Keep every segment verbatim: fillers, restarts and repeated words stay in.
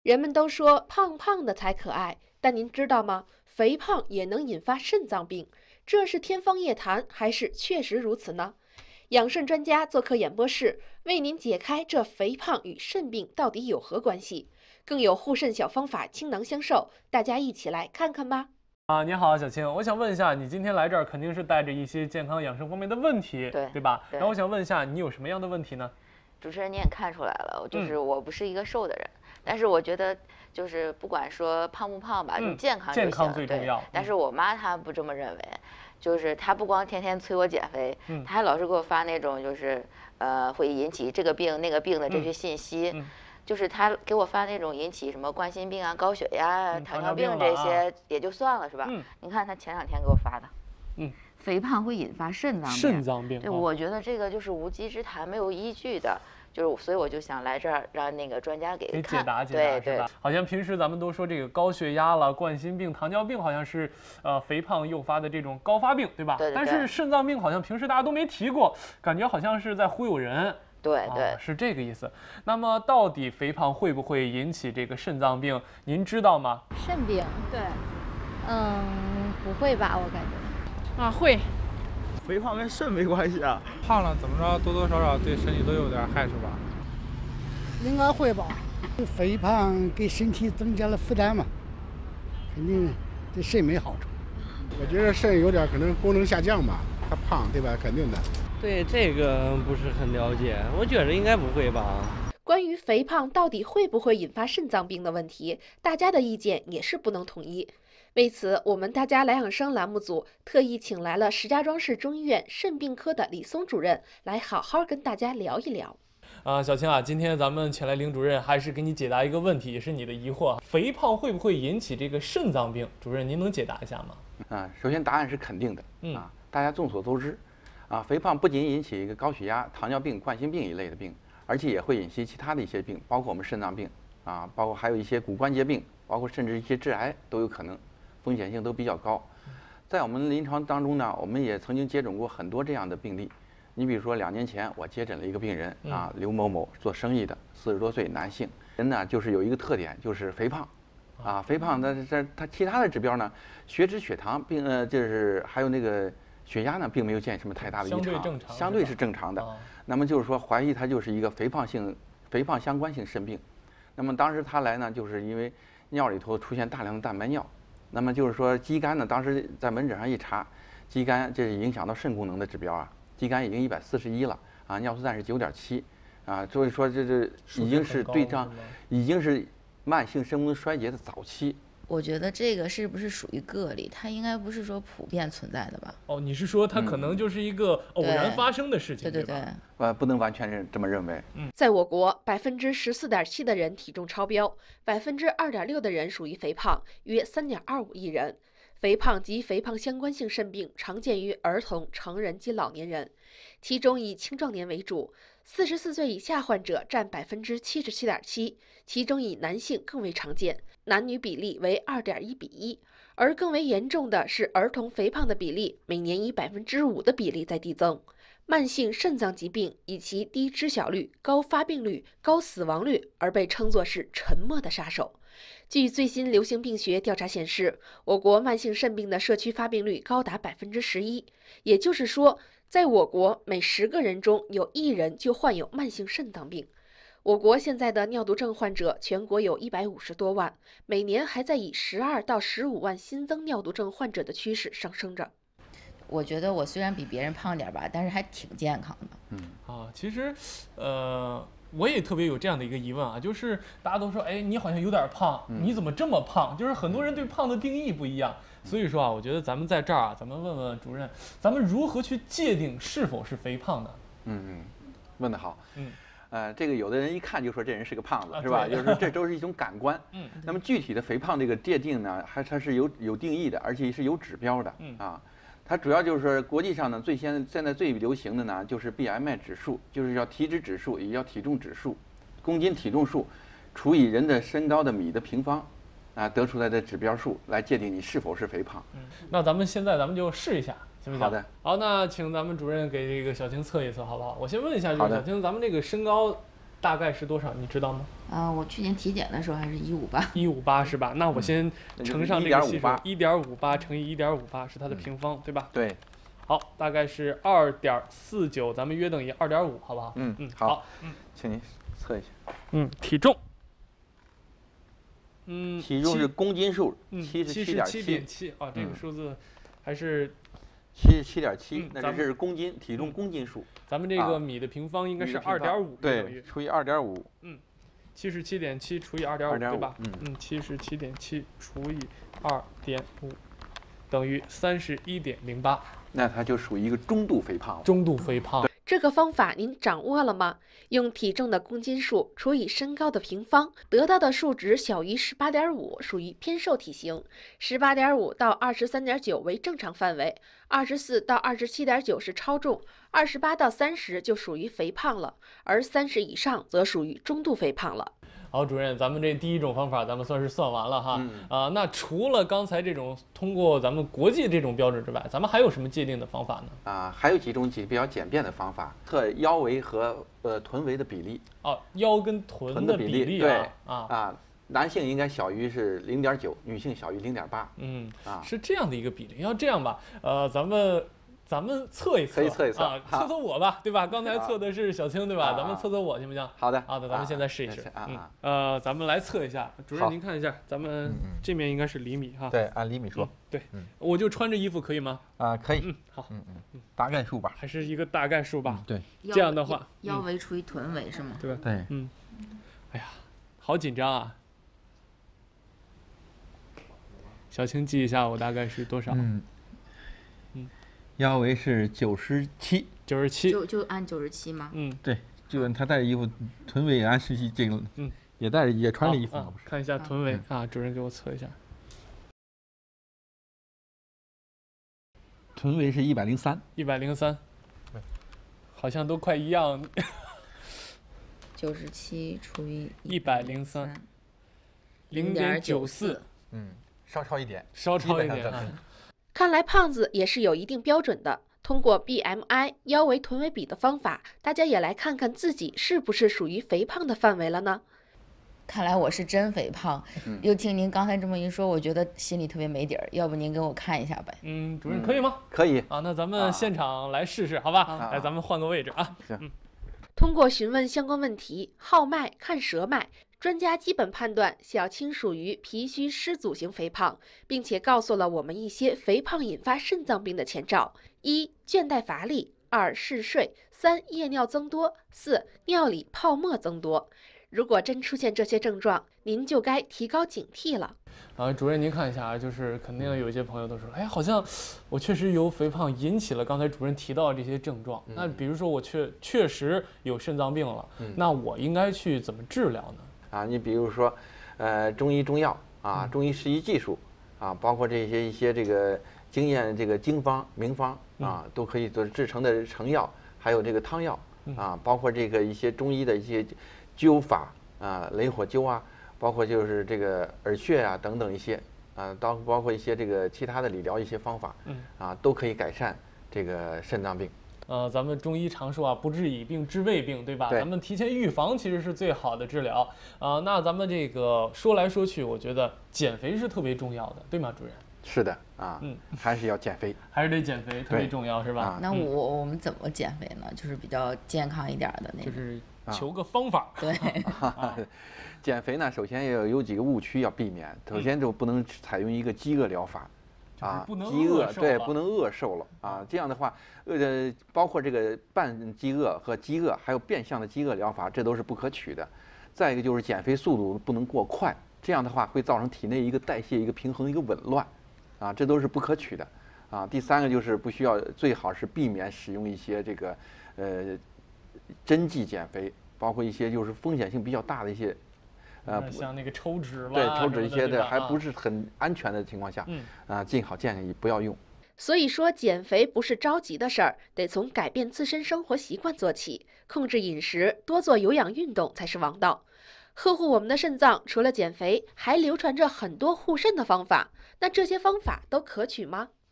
人们都说胖胖的才可爱，但您知道吗？肥胖也能引发肾脏病，这是天方夜谭还是确实如此呢？养肾专家做客演播室，为您解开这肥胖与肾病到底有何关系，更有护肾小方法倾囊相授，大家一起来看看吧。 啊，你好，小青，我想问一下，你今天来这儿肯定是带着一些健康养生方面的问题， 对对吧？ 对然后我想问一下，你有什么样的问题呢？ 主持人你也看出来了，就是我不是一个瘦的人，嗯、但是我觉得就是不管说胖不胖吧， 嗯、 就健康就健康最重要。 但是我妈她不这么认为，就是她不光天天催我减肥， 嗯、 她还老是给我发那种就是呃会引起这个病那个病的这些信息。 嗯嗯就是他给我发那种引起什么冠心病啊、高血压啊、 嗯、 糖尿病这些也就算了，是吧？ 嗯、 你看他前两天给我发的， 嗯， 肥胖会引发肾脏病。 肾脏病， 对，我觉得这个就是无稽之谈，没有依据的。就是，所以我就想来这儿让那个专家给给解答解答， 对是吧？好像平时咱们都说这个高血压了、冠心病、糖尿病，好像是呃肥胖诱发的这种高发病，对吧？ 对对对。 但是肾脏病好像平时大家都没提过，感觉好像是在忽悠人。 对对、 啊，是这个意思。那么到底肥胖会不会引起这个肾脏病？您知道吗？ 肾病， 对， 嗯，不会吧？我感觉啊会。 肥胖跟肾没关系啊， 胖了怎么着，多多少少对身体都有点害处吧？ 应该会吧。肥胖给身体增加了负担嘛，肯定对肾没好处。 我觉得肾有点可能功能下降吧，它胖对吧？肯定的。 对这个不是很了解，我觉得应该不会吧。 关于肥胖到底会不会引发肾脏病的问题，大家的意见也是不能统一。为此，我们大家来养生栏目组特意请来了石家庄市中医院肾病科的李松主任，来好好跟大家聊一聊。 啊，小青啊，今天咱们请来林主任，还是给你解答一个问题，也是你的疑惑：肥胖会不会引起这个肾脏病？主任，您能解答一下吗？ 啊，首先答案是肯定的。 嗯啊，大家众所周知。啊，肥胖不仅引起一个高血压、糖尿病、冠心病一类的病，而且也会引起其他的一些病，包括我们肾脏病啊，包括还有一些骨关节病，包括甚至一些致癌都有可能，风险性都比较高。在我们临床当中呢，我们也曾经接诊过很多这样的病例。你比如说两年前我接诊了一个病人啊，刘某某，做生意的，四十多岁男性，人呢就是有一个特点，就是肥胖。啊，肥胖的这他其他的指标呢，血脂、血糖并呃就是还有那个。血压呢，并没有见什么太大的异常， 相对正常， 相对是正常的。哦、那么就是说，怀疑他就是一个肥胖性、肥胖相关性肾病。那么当时他来呢，就是因为尿里头出现大量的蛋白尿。那么就是说，肌酐呢，当时在门诊上一查，肌酐这是影响到肾功能的指标啊，肌酐已经一百四十一了啊，尿素氮是九点七啊，所以说这这已经是对上，已经是慢性肾功能衰竭的早期。 我觉得这个是不是属于个例？它应该不是说普遍存在的吧？ 哦，你是说它可能就是一个偶然发生的事情， 嗯、对对对。 呃，不能完全认这么认为。 嗯，在我国，百分之十四点七的人体重超标，百分之二点六的人属于肥胖，约三点二五亿人。肥胖及肥胖相关性肾病常见于儿童、成人及老年人，其中以青壮年为主。四十四岁以下患者占百分之七十七点七，其中以男性更为常见，男女比例为二点一比一，而更为严重的是儿童肥胖的比例每年以百分之五的比例在递增。慢性肾脏疾病以其低知晓率、高发病率、高死亡率而被称作是沉默的杀手。据最新流行病学调查显示，我国慢性肾病的社区发病率高达百分之十一，也就是说，在我国每十个人中有一人就患有慢性肾脏病。我国现在的尿毒症患者全国有一百五十多万，每年还在以十二到十五万新增尿毒症患者的趋势上升着。 我觉得我虽然比别人胖点吧，但是还挺健康的。 嗯啊，其实，呃。我也特别有这样的一个疑问啊，就是大家都说，哎，你好像有点胖， 嗯、 你怎么这么胖？就是很多人对胖的定义不一样，所以说啊，我觉得咱们在这儿啊，咱们问问主任，咱们如何去界定是否是肥胖呢？ 嗯嗯，问得好。 嗯， 呃，这个有的人一看就说这人是个胖子， 啊、 是吧？就是这都是一种感官。 嗯， 那么具体的肥胖这个界定呢，还它是有有定义的，而且是有指标的。 嗯啊。它主要就是说，国际上呢，最先现在最流行的呢，就是 B M I 指数，就是叫体脂指数，也叫体重指数，公斤体重数除以人的身高的米的平方，啊，得出来的指标数来界定你是否是肥胖。 嗯，那咱们现在咱们就试一下，行不行？ 好的。 好，那请咱们主任给这个小青测一测，好不好？我先问一下，就是小青，咱们这个身高大概是多少？你知道吗？ 啊，我去年体检的时候还是一五八。 一五八是吧？那我先乘上这个系数，一点五八乘以一点五八是它的平方，对吧？ 对。 好，大概是二点四九，咱们约等于二点五，好不好？ 嗯嗯， 好， 嗯， 请您测一下。 嗯，体重。嗯， 体重是公斤数， 七十七点七啊，这个数字还是七十七点七，那这是公斤，体重公斤数。 咱们这个米的平方应该是二点五， 对，除以二点五。 嗯，七十七点七除以二点五，对吧？ 嗯嗯，七十七点七除以二点五，等于三十一点零八。 那它就属于一个中度肥胖了。 中度肥胖。 这个方法您掌握了吗？用体重的公斤数除以身高的平方，得到的数值小于十八点五，属于偏瘦体型；十八点五到二十三点九为正常范围，二十四到二十七点九是超重，二十八到三十就属于肥胖了，而三十以上则属于中度肥胖了。 好，主任，咱们这第一种方法咱们算是算完了哈。 嗯、 啊，那除了刚才这种通过咱们国际这种标准之外，咱们还有什么界定的方法呢？ 啊，还有几种几比较简便的方法，测腰围和呃臀围的比例。 哦，腰跟臀的比例啊。 对啊啊，男性应该小于是零点九，女性小于零点八。 嗯啊， 是这样的一个比例。要这样吧，呃，咱们。咱们测一测， 可以测一测啊，测测我吧，对吧？刚才测的是小青，对吧？咱们测测我行不行？ 好的， 好的，咱们现在试一试。 啊嗯，呃，咱们来测一下，主任您看一下，咱们这面应该是厘米哈。 对，按厘米说。 对，我就穿着衣服可以吗？ 啊，可以。 嗯，好。 嗯嗯，大概数吧。 还是一个大概数吧。 对， 这样的话， 腰围除以臀围是吗？ 对吧？ 对， 嗯。哎呀，好紧张啊！小青记一下，我大概是多少？ 嗯。腰围是九十七， 九十七， 就就按九十七吗？ 嗯， 对，就按他带着衣服，臀围也按十七，这个， 嗯， 也带着也穿着衣服嘛，不是？ 看一下臀围啊，主任给我测一下。 臀围是一百零三， 一百零三，好像都快一样。 九十七除以一百零三，零点九四， 嗯，稍超一点， 稍超一点。 看来胖子也是有一定标准的。通过 B M I 腰围臀围比的方法，大家也来看看自己是不是属于肥胖的范围了呢？ 看来我是真肥胖。 嗯、 又听您刚才这么一说，我觉得心里特别没底儿。要不您给我看一下呗？ 嗯，主任可以吗？ 嗯、可以啊，那咱们现场来试试，好吧？ 啊、 来，咱们换个位置啊。 行。 嗯。 通过询问相关问题，号脉、看舌脉。专家基本判断小青属于脾虚湿阻型肥胖，并且告诉了我们一些肥胖引发肾脏病的前兆：一、倦怠乏力；二、嗜睡；三、夜尿增多；四、尿里泡沫增多。如果真出现这些症状，您就该提高警惕了。 啊，主任您看一下啊，就是肯定有一些朋友都说，哎，好像我确实由肥胖引起了刚才主任提到的这些症状。嗯、那比如说我确确实有肾脏病了，嗯、那我应该去怎么治疗呢？ 啊，你比如说，呃，中医中药啊，中医适宜技术啊，包括这些一些这个经验这个经方名方啊，都可以做制成的成药，还有这个汤药啊，包括这个一些中医的一些灸法啊，雷火灸啊，包括就是这个耳穴啊等等一些啊，包包括一些这个其他的理疗一些方法，啊，都可以改善这个肾脏病。 呃，咱们中医常说啊，不治已病，治未病，对吧？ 对， 咱们提前预防其实是最好的治疗啊、呃。那咱们这个说来说去，我觉得减肥是特别重要的，对吗，主任？ 是的啊， 嗯， 还是要减肥， 还是得减肥，特别重要，是吧？ 啊、 那我我们怎么减肥呢？就是比较健康一点的那种， 就是求个方法。 对， 啊、减肥呢，首先要有几个误区要避免，首先就不能采用一个饥饿疗法。 啊， 饥饿对，不能饿瘦了啊！这样的话，呃，包括这个半饥饿和饥饿，还有变相的饥饿疗法，这都是不可取的。再一个就是减肥速度不能过快，这样的话会造成体内一个代谢、一个平衡、一个紊乱，啊，这都是不可取的。啊，第三个就是不需要，最好是避免使用一些这个呃针剂减肥，包括一些就是风险性比较大的一些。 呃，像那个抽脂对抽脂一些的， 还不是很安全的情况下， 嗯啊，尽好建议不要用。 所以说，减肥不是着急的事儿，得从改变自身生活习惯做起，控制饮食，多做有氧运动才是王道。呵护我们的肾脏，除了减肥，还流传着很多护肾的方法。那这些方法都可取吗？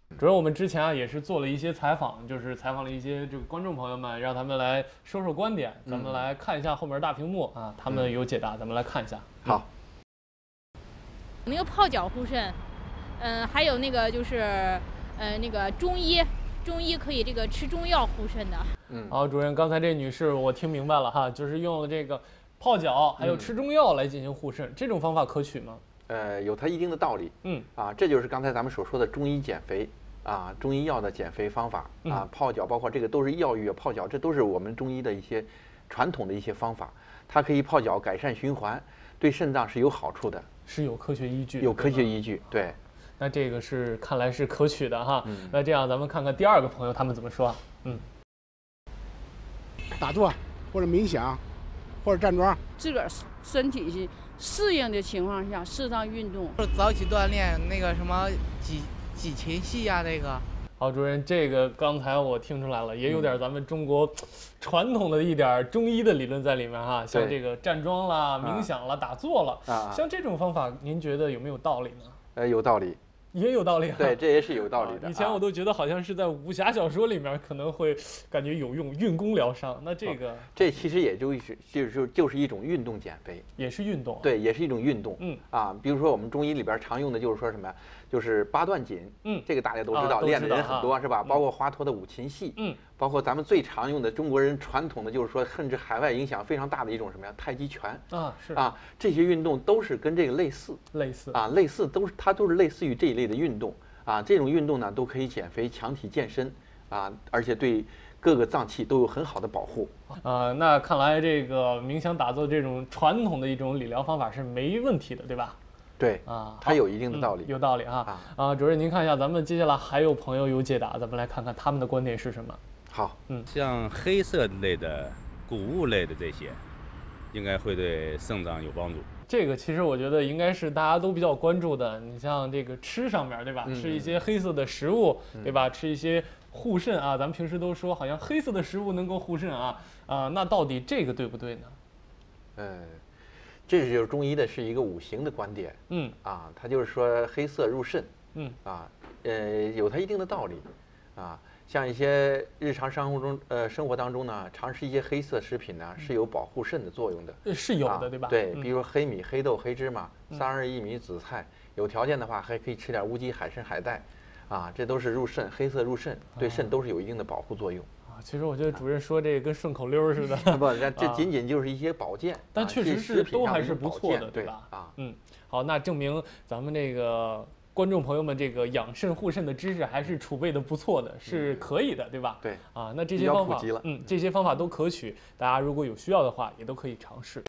主任，我们之前啊也是做了一些采访，就是采访了一些这个观众朋友们，让他们来说说观点。咱们来看一下后面大屏幕啊，他们有解答，咱们来看一下。 好。 那个泡脚护肾，嗯、呃，还有那个就是，呃，那个中医，中医可以这个吃中药护肾的。 嗯，好，主任，刚才这女士我听明白了哈，就是用了这个泡脚还有吃中药来进行护肾，嗯、这种方法可取吗？ 呃，有它一定的道理。嗯，啊，这就是刚才咱们所说的中医减肥。啊，中医药的减肥方法啊，泡脚，包括这个都是药浴泡脚，这都是我们中医的一些传统的一些方法。它可以泡脚改善循环，对肾脏是有好处的， 是有科学依据， 有科学依据。对， 那这个是看来是可取的哈。嗯、那这样咱们看看第二个朋友他们怎么说。嗯， 打坐或者冥想，或者站桩， 自个儿身体是适应的情况下适当运动， 早起锻炼那个什么几。几禽戏呀、啊，那个。 好，主任，这个刚才我听出来了，也有点咱们中国传统的一点中医的理论在里面哈，像这个站桩啦、冥想啦、打坐了，啊，像这种方法，您觉得有没有道理呢？ 呃，有道理。 也有道理、啊， 对，这也是有道理的。 以前我都觉得好像是在武侠小说里面可能会感觉有用，运功疗伤。那这个， 这其实也就是就是就是一种运动减肥， 也是运动、啊。 对，也是一种运动。嗯啊，比如说我们中医里边常用的就是说什么呀？就是八段锦。嗯，这个大家都知道，啊、练的人很多、啊、是吧？包括华佗的五禽戏。嗯，包括咱们最常用的中国人传统的就是说，甚至海外影响非常大的一种什么呀？太极拳。啊，是啊，这些运动都是跟这个类似。 类似啊，类似都是它都是类似于这一类的运动。啊，这种运动呢都可以减肥、强体健身，啊，而且对各个脏器都有很好的保护。 呃，那看来这个冥想打坐这种传统的一种理疗方法是没问题的，对吧？ 对啊，它有一定的道理， 嗯、有道理哈。啊, 啊，主任您看一下，咱们接下来还有朋友有解答，咱们来看看他们的观点是什么。 好， 嗯，像黑色类的、谷物类的这些，应该会对肾脏有帮助。 这个其实我觉得应该是大家都比较关注的。你像这个吃上面，对吧？嗯、吃一些黑色的食物，嗯、对吧？吃一些护肾啊，咱们平时都说好像黑色的食物能够护肾啊啊、呃，那到底这个对不对呢？ 嗯，这就是中医的是一个五行的观点。嗯啊，它就是说黑色入肾。嗯啊，呃，有它一定的道理啊。像一些日常生活中，呃，生活当中呢，常吃一些黑色食品呢，是有保护肾的作用的。 是有的，啊、对吧？ 对，比如说黑米、黑豆、黑芝麻、桑葚、薏米、紫菜，有条件的话还可以吃点乌鸡、海参、海带，啊，这都是入肾，黑色入肾，对肾都是有一定的保护作用。 啊，其实我觉得主任说这个跟顺口溜似的。 不，这仅仅就是一些保健， 但确实是都还是不错的， 对吧？ 啊， 嗯，好，那证明咱们这个。观众朋友们，这个养肾护肾的知识还是储备的不错的，是可以的，对吧？ 对啊，那这些方法，嗯，这些方法都可取，大家如果有需要的话，也都可以尝试。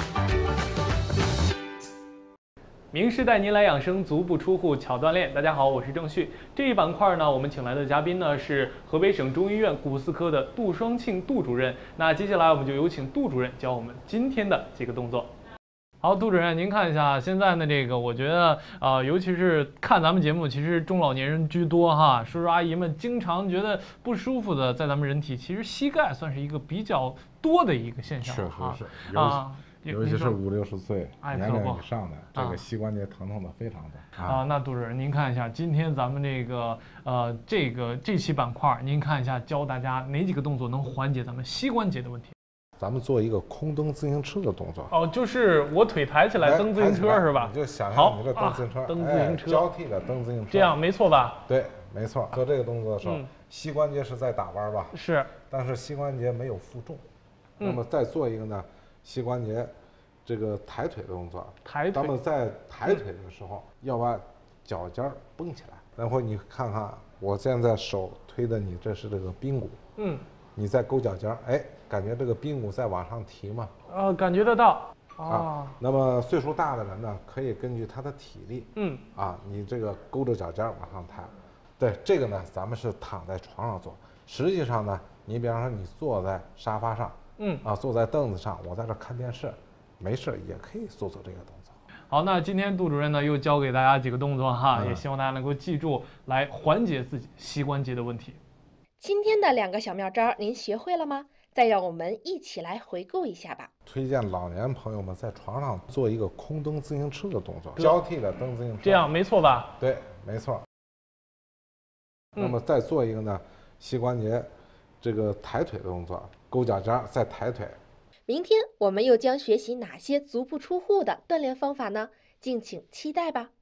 名师带您来养生，足不出户巧锻炼。大家好，我是郑旭。这一板块呢，我们请来的嘉宾呢是河北省中医院骨四科的杜双庆杜主任。那接下来我们就有请杜主任教我们今天的几个动作。好，杜主任，您看一下现在呢，这个我觉得啊、呃，尤其是看咱们节目，其实中老年人居多哈，叔叔阿姨们经常觉得不舒服的，在咱们人体，其实膝盖算是一个比较多的一个现象哈。 是是是啊，尤其是五六十岁年龄以上的，这个膝关节疼痛的非常多啊。那杜主任，您看一下今天咱们这个呃这个这期板块，您看一下教大家哪几个动作能缓解咱们膝关节的问题？ 咱们做一个空蹬自行车的动作哦，就是我腿抬起来蹬自行车是吧？ 你就想象你这蹬自行车， 啊、蹬自行车、 哎，交替的蹬自行车， 这样没错吧？ 对，没错。做这个动作的时候，嗯、膝关节是在打弯吧？ 是， 但是膝关节没有负重。嗯、那么再做一个呢，膝关节这个抬腿的动作。 抬腿。 那么在抬腿的时候，嗯、要把脚尖绷起来。然后你看看，我现在手推的你，这是这个髌骨。嗯。你再勾脚尖，哎，感觉这个髌骨在往上提吗？ 呃，感觉得到。啊、哦。 那么岁数大的人呢，可以根据他的体力， 嗯， 啊，你这个勾着脚尖往上抬。对，这个呢，咱们是躺在床上做。实际上呢，你比方说你坐在沙发上，嗯，啊，坐在凳子上，我在这看电视，没事也可以做做这个动作。 好，那今天杜主任呢又教给大家几个动作哈，嗯、也希望大家能够记住，来缓解自己膝关节的问题。 今天的两个小妙招您学会了吗？再让我们一起来回顾一下吧。 推荐老年朋友们在床上做一个空蹬自行车的动作，交替的蹬自行车， 这样没错吧？ 对，没错。 那么再做一个呢，膝关节这个抬腿的动作，勾脚尖再抬腿。 明天我们又将学习哪些足不出户的锻炼方法呢？敬请期待吧。